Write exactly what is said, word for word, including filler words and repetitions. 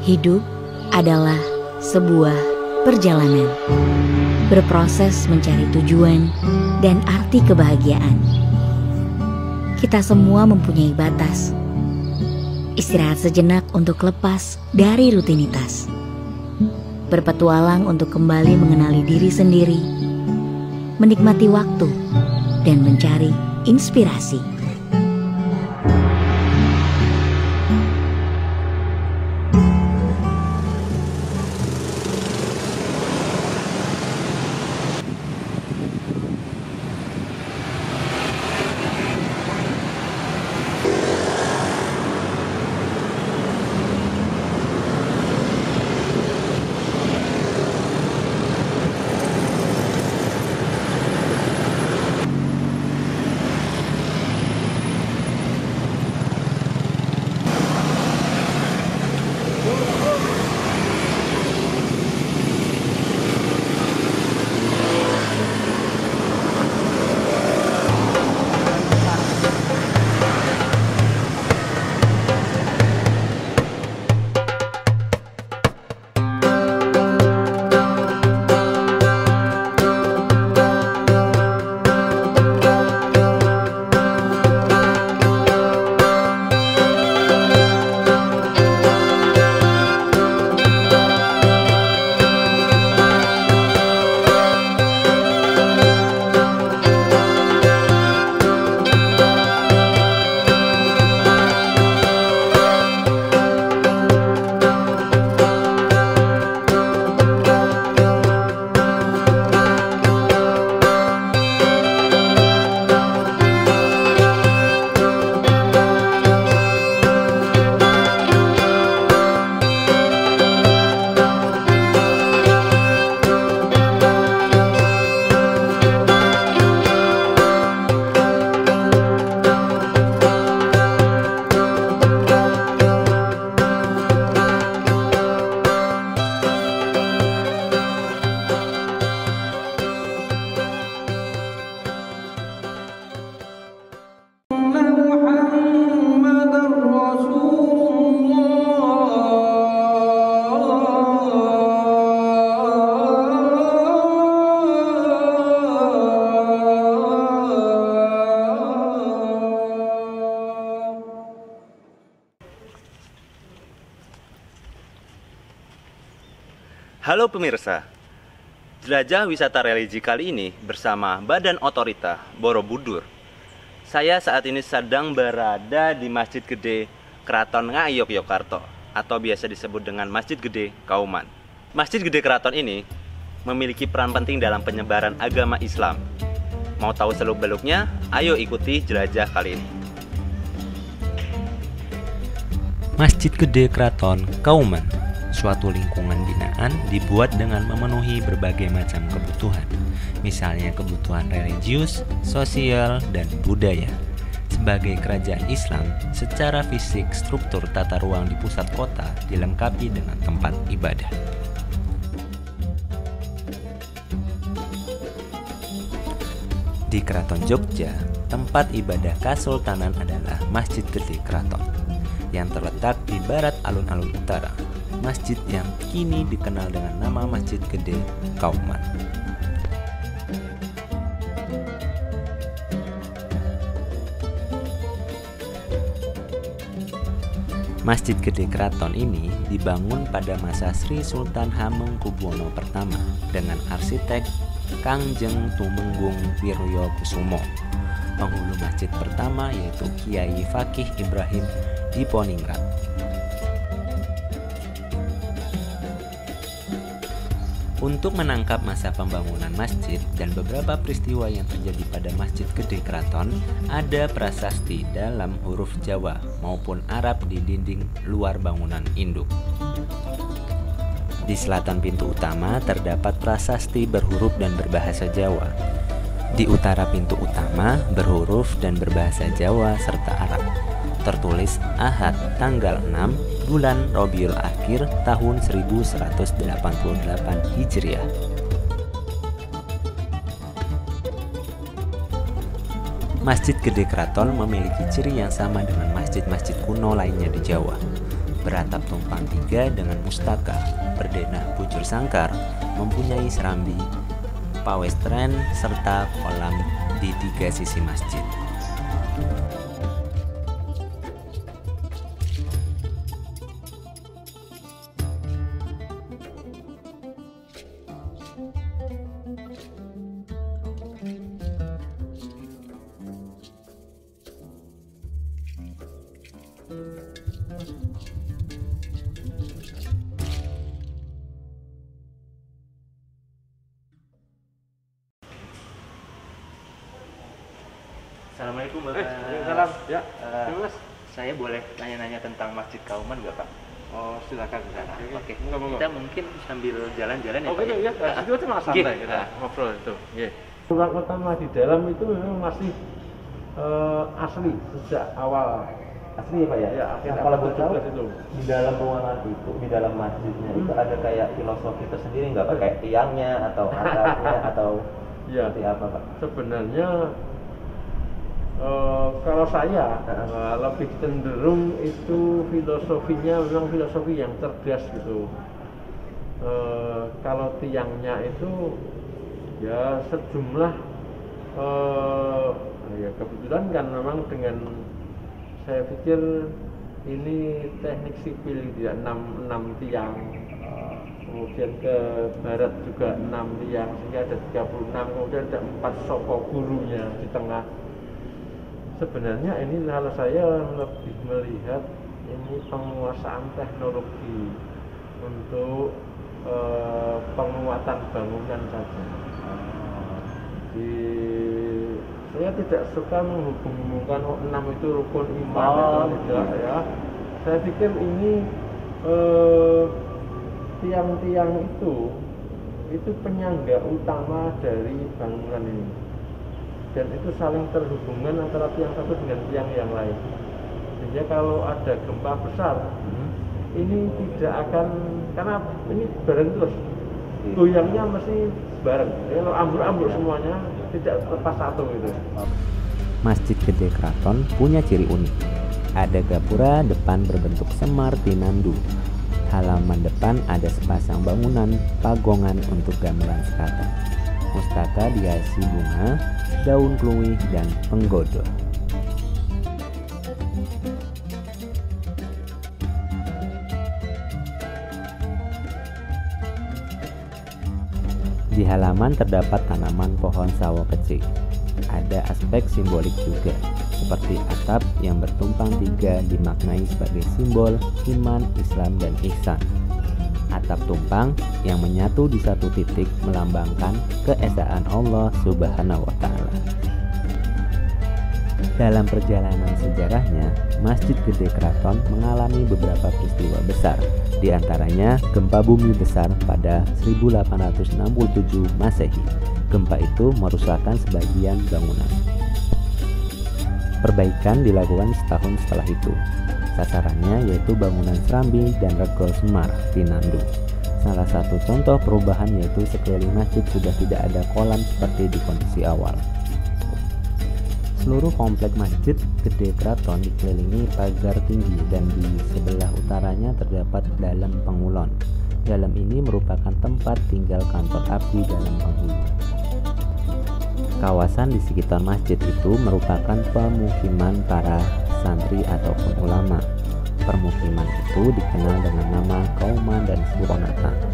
Hidup adalah sebuah perjalanan, berproses mencari tujuan dan arti kebahagiaan. Kita semua mempunyai batas. Istirahat sejenak untuk lepas dari rutinitas. Berpetualang untuk kembali mengenali diri sendiri, menikmati waktu, dan mencari inspirasi. Halo pemirsa, jelajah wisata religi kali ini bersama Badan Otorita Borobudur. Saya saat ini sedang berada di Masjid Gede Keraton Ngayogyakarta atau biasa disebut dengan Masjid Gede Kauman. Masjid Gede Keraton ini memiliki peran penting dalam penyebaran agama Islam. Mau tahu seluk-beluknya? Ayo ikuti jelajah kali ini. Masjid Gede Keraton Kauman, suatu lingkungan binaan dibuat dengan memenuhi berbagai macam kebutuhan, misalnya kebutuhan religius, sosial, dan budaya. Sebagai kerajaan Islam, secara fisik struktur tata ruang di pusat kota dilengkapi dengan tempat ibadah. Di Keraton Jogja, tempat ibadah Kasultanan adalah Masjid Gede Keraton, yang terletak di barat alun-alun utara. Masjid yang kini dikenal dengan nama Masjid Gede Kauman. Masjid Gede Keraton ini dibangun pada masa Sri Sultan Hamengkubuwono pertama dengan arsitek Kangjeng Tumenggung Wiryokusumo. Penghulu masjid pertama yaitu Kiai Fakih Ibrahim Diponingrat. Untuk menangkap masa pembangunan masjid dan beberapa peristiwa yang terjadi pada Masjid Gede Keraton, ada prasasti dalam huruf Jawa maupun Arab di dinding luar bangunan induk. Di selatan pintu utama terdapat prasasti berhuruf dan berbahasa Jawa. Di utara pintu utama berhuruf dan berbahasa Jawa serta Arab. Tertulis Ahad tanggal enam bulan Rabiul Akhir tahun seribu seratus delapan puluh delapan Hijriah. Masjid Gede Keraton memiliki ciri yang sama dengan masjid-masjid kuno lainnya di Jawa. beratap tumpang tiga dengan mustaka, berdenah bujur sangkar, mempunyai serambi, pawestren, serta kolam di tiga sisi masjid. Assalamualaikum Bapak. Eh, salam. Ya, Eh, Mas. saya boleh nanya-nanya tentang Masjid Kauman nggak Pak? Oh, silakan. Nah, Oke. Monggo, monggo. Kita mungkin sambil jalan-jalan ya Oh, Pak. gitu ya. Ah, Itu cuma Oke. santai kita Ah. ngobrol itu. Nggih. Ruang utama di dalam itu memang masih eh, asli sejak awal. Asli ya Pak ya? Ya, akhir Nah, kalau abad boleh tahu, tujuh belas itu. di dalam ruangan itu, di dalam masjidnya itu Hmm. ada kayak filosofi tersendiri nggak Pak? Kayak tiangnya atau atapnya atau Iya. seperti apa Pak? Sebenarnya eh, kalau saya eh, lebih cenderung itu filosofinya memang filosofi yang cerdas gitu. Eh, kalau tiangnya itu ya sejumlah eh, ya kebetulan kan memang dengan saya pikir ini teknik sipil ya enam, enam tiang, kemudian ke barat juga enam tiang, sehingga ada tiga puluh enam, kemudian ada empat soko gurunya di tengah. Sebenarnya ini kalau saya lebih melihat ini penguasaan teknologi untuk eh, penguatan bangunan saja. Di, saya tidak suka menghubung-hubungkan oh, enam itu rukun iman Oh, atau tidak ya. Saya pikir ini eh, tiang-tiang itu itu penyangga utama dari bangunan ini, dan itu saling terhubungan antara tiang satu dengan tiang yang lain, sehingga kalau ada gempa besar ini tidak akan, karena ini bareng terus goyangnya mesti bareng. Kalau ambruk-ambruk semuanya tidak lepas satu itu. Masjid Gede Kraton punya ciri unik. Ada gapura depan berbentuk semar tinandu. Halaman depan ada sepasang bangunan pagongan untuk gamelan sekata. Mustaka dihiasi bunga, daun kluwih, dan penggodo. Di halaman terdapat tanaman pohon sawo kecil. Ada aspek simbolik juga, seperti atap yang bertumpang tiga dimaknai sebagai simbol iman, Islam, dan ihsan. Atap tumpang yang menyatu di satu titik melambangkan keesaan Allah Subhanahu wa Ta'ala. Dalam perjalanan sejarahnya, Masjid Gede Kraton mengalami beberapa peristiwa besar, di antaranya gempa bumi besar pada seribu delapan ratus enam puluh tujuh Masehi. Gempa itu merusakkan sebagian bangunan. Perbaikan dilakukan setahun setelah itu. Sasarannya yaitu bangunan Serambi dan Regol Semar Tinandu. Salah satu contoh perubahan yaitu sekeliling masjid sudah tidak ada kolam seperti di kondisi awal. Seluruh komplek Masjid Gede Kraton dikelilingi pagar tinggi dan di sebelah utaranya terdapat dalam pengulon. Dalam ini merupakan tempat tinggal kantor abdi dalam penghulu. Kawasan di sekitar masjid itu merupakan pemukiman para santri ataupun ulama. Permukiman itu dikenal dengan nama Kauman dan Suronata.